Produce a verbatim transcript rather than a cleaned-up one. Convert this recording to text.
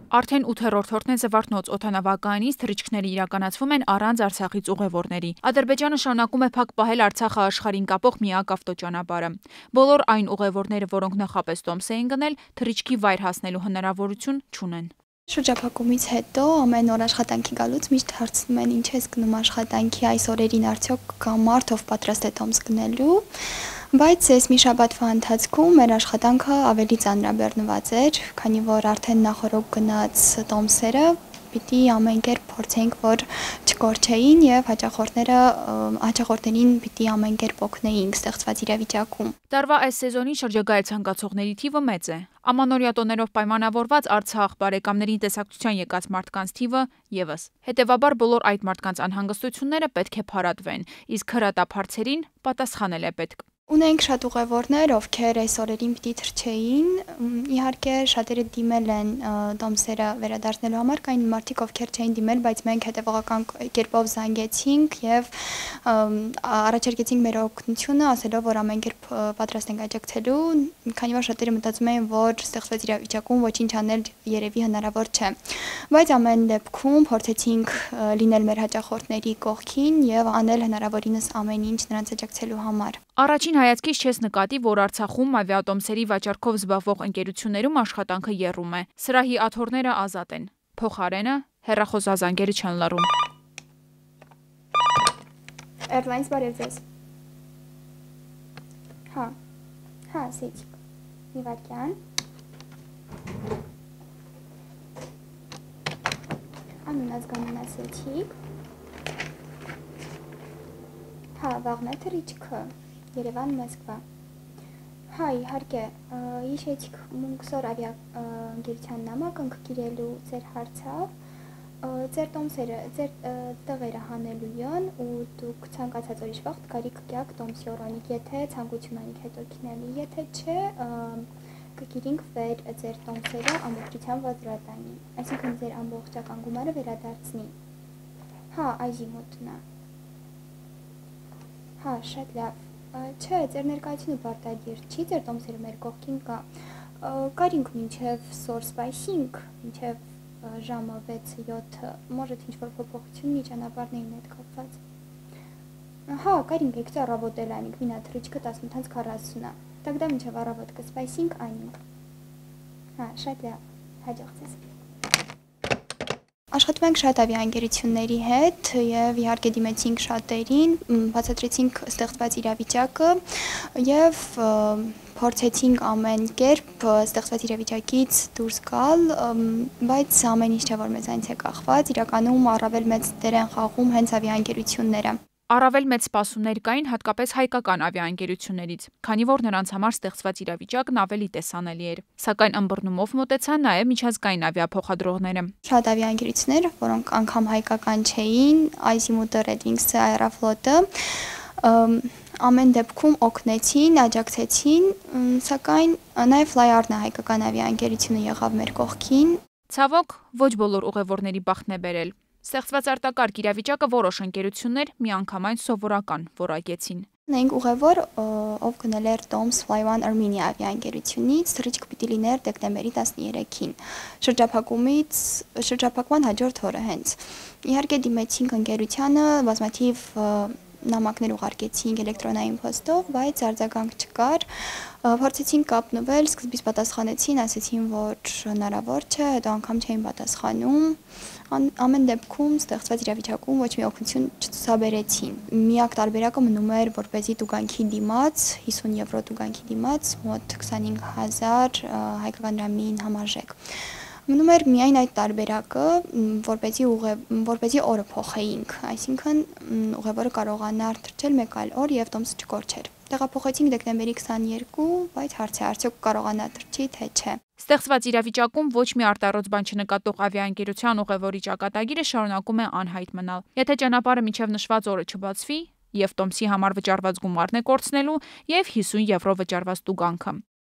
Արդեն ութերորդ օրն է Զվարթնոց օդանավակայանից թռիչքները իրականացվում են առանց Արցախից ուղևորների։ Ադրբեջանը շարունակում է փակ պահել Արցախը աշխարհին կապող միակ ավտոճանապարհը։ Բոլոր այն ուղևորները, որոնք նախապես տոմս էին գնել, թռիչքի վայր հասնելու հնարավորություն չունեն։ Շրջափակումից հետո ամեն օր աշխատանքի գալուց միշտ հարցնում են ինչ ես գնում աշխատանքի, այս օրերին արդյոք կա մարդ, ով պատրաստ է տոմս գնելու, բայց այս մի շաբաթվա ընթացքում մեր աշխատանքը ավելի ծանրաբեռնված էր, քանի որ արդեն նախորդ գնաց տոմսերը պիտի ամեն կերպ փորձենք, որ չկորչեին եւ հաճախորդները հաճախորդներին պիտի ամեն կերպ օգնեինք ստեղծված իրավիճակում։ Տարվա այս սեզոնին շրջագայել ցանկացողների թիվը մեծ է։ Ամանորյա տոներով պայմանավորված Արցախ բարեկամներին տեսակցության եկած մարդկանց թիվը եւս։ Հետևաբար բոլոր այդ մարդկանց անհանգստությունները պետք է փարատվեն, իսկ հրատապ-հարցերին պատասխանել է պետք։ Ունենք շատ ուղևորներ, ովքեր այս օրերին պիտի թռչեին, իհարկե շատերը դիմել են տոմսերը վերադարձնելու համար, կային մարդիկ, ովքեր չէին դիմել, բայց մենք հետևողական կերպով զանգեցինք եւ առաջարկեցինք մեր օգնությունը, ասելով, որ ամեն կերպ պատրաստ ենք աջակցելու, քանի որ շատերը մտածում էին, որ ստեղծված իրավիճակում ոչինչ անել երևի հնարավոր չէ։ Բայց ամեն դեպքում փորձեցինք լինել մեր հաճախորդների կողքին եւ անել հնարավորինս ամեն ինչ նրանց աջակցելու համար։ Առաջին հայացքից չես նկատի, որ Արցախում ավիատոմսերի վաճառքով զբաղվող ընկերություններում աշխատանքը եռում է։ Սրահի աթոռները ազատ են։ Փոխարենը հեռախոսազանգերը չեն լռում։ Airlines բարև ձեզ։ Հա։ Հա, սեցիկ։ Մի վայրկյան։ Անուն ազգանուն ասեցիք։ Հա, վաղն է թռիչքը։ Երևան, Մոսկվա։ Հա, իհարկե, հիշեցիք Մունքսոր ավիաընկերության նամակ ընկերելու ձեր հարցավ, ձեր տոմսերը, ձեր տղերը հանելու են ու դուք ցանկացած օրիշ վաղ կարիք կյակ տոմսի օրոնիկ, եթե ցանկություն անիք հետո քինելի, եթե չէ, կգիրինք վեր ձեր տոմսերը ամբողջության ոզրատանի, այսինքն ձեր ամբողջական գումարը վերադարձնի։ Հա, այժմոտնա։ Հա, շատ լավ։ Չէ, ձեր ներկայությունը պարտադիր չի, ձեր տոմսերը մեր կողքին կա։ Կարինք մինչև սոր սպայսինք, մինչև ժամը վեցը յոթը, может ինչ-որ փոփոխություն ճանապարհն էին հետ կապված։ Հա, կարինք եկցի առավոտել այնինք, մինա թռիչքը տասնութ քառասուն է։ Тогда մինչև առավոտ կսպայսինք այնինք։ Հա, շատ լավ, հաջող ձեզ։ Աշխատում ենք շատ ավիաընկերությունների հետ եւ իհարկե դիմեցինք շատերին, բացատրեցինք ստեղծված իրավիճակը եւ փորձեցինք ամեն կերպ ստեղծված իրավիճակից դուրս գալ, բայց ամեն ինչ չէ որ մեզանից է կախված, իրականում առավել մեծ դեր են խաղում հենց ավիաընկերությունները։ Առավել մեծ սպասումներ կային հատկապես հայկական ավիաընկերություններից, քանի որ նրանց համար ստեղծված իրավիճակն ավելի տեսանելի էր։ Սակայն ըմբռնումով մոտեցան նաև միջազգային ավիափոխադրողները։ Շատ ավիաընկերություններ, որոնք անգամ հայկական չէին, Azimut-ը, Red Wings-ը, Aeroflot-ը, ամեն դեպքում օգնեցին, աջակցեցին, սակայն նաև Flyarn-ը հայկական ավիաընկերությունը եղավ մեր կողքին։ Ցավոք, ոչ բոլոր ուղևորների բախտն է բերել։ Ստեղծված արտակարգ իրավիճակը որոշ ընկերություններ միանգամայն սովորական որակեցին։ Ունենք ուղևոր, ով գնել էր տոմս Flyone Armenia ավիաընկերությունից, թռիչք պիտի լիներ դեկտեմբերի տասներեքին, շրջափակումից, շրջափակման հաջորդ օրը հենց։ Իհարկե դիմեցինք ընկերությանը, բազմաթիվ նամակներ ուղարկեցինք էլեկտրոնային փոստով, բայց արձագանք չկար, փորձեցինք կապնվել, սկզբից պատասխանեցին, ասեցին, որ հնարավոր չէ, հետո անգամ չէին պատասխանում, ամեն դեպքում ստեղծված իրավիճակում ոչ մի օգնություն չցուցաբերեցին։ Միակ տարբերակը մնում էր, որպեսզի տուգանքի դիմաց, հիսուն եվրո տուգանքի դիմաց, մոտ քսանհինգ հազար հայկական դրամին համարժեք։ Մնում էր միայն այդ տարբերակը, որպեսզի որպեսզի օրը փոխեինք, այսինքն ուղևորը կարողանար թռչել մեկ այլ օր եւ տոմսը չկորչեր։ Տեղափոխեցինք դեկտեմբերի քսաներկու, բայց հարց է արդյոք կարողանա թռչի, թե չէ։ Ստեղծված իրավիճակում ոչ մի արտառոց բան չնկատող ավիաընկերության ուղևորի ճակատագիրը շարունակում է անհայտ մնալ։ Եթե ճանապարհը մինչև նշված օրը չբացվի, եւ տոմսի համար վճարված գումարն է կորցնելու, եւ հիսուն եվրո վճարված տուգանքը։